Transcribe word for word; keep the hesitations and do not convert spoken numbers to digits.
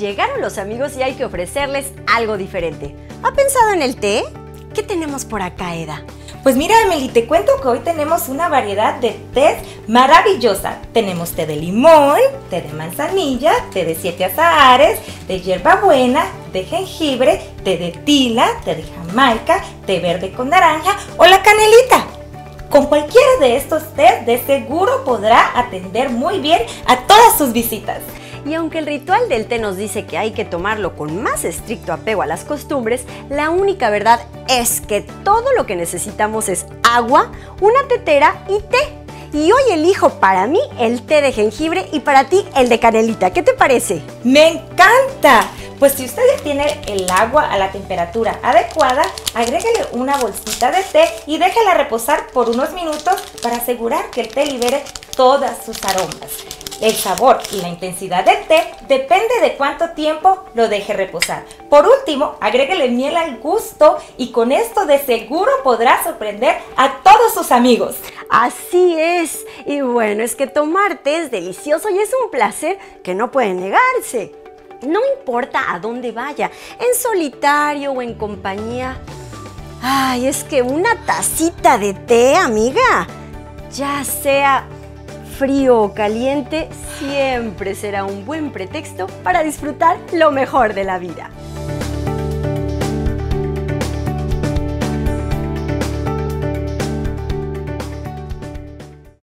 Llegaron los amigos y hay que ofrecerles algo diferente. ¿Ha pensado en el té? ¿Qué tenemos por acá, Eda? Pues mira, Emily, te cuento que hoy tenemos una variedad de tés maravillosa. Tenemos té de limón, té de manzanilla, té de siete azahares, de hierbabuena, de jengibre, té de tila, té de jamaica, té verde con naranja o la canelita. Con cualquiera de estos tés, de seguro podrá atender muy bien a todas sus visitas. Y aunque el ritual del té nos dice que hay que tomarlo con más estricto apego a las costumbres, la única verdad es que todo lo que necesitamos es agua, una tetera y té. Y hoy elijo para mí el té de jengibre y para ti el de canelita. ¿Qué te parece? ¡Me encanta! Pues si usted ya tiene el agua a la temperatura adecuada, agréguele una bolsita de té y déjela reposar por unos minutos para asegurar que el té libere todos sus aromas. El sabor y la intensidad del té depende de cuánto tiempo lo deje reposar. Por último, agréguele miel al gusto y con esto de seguro podrá sorprender a todos sus amigos. Así es. Y bueno, es que tomar té es delicioso y es un placer que no puede negarse. No importa a dónde vaya, en solitario o en compañía. Ay, es que una tacita de té, amiga, ya sea frío o caliente, siempre será un buen pretexto para disfrutar lo mejor de la vida.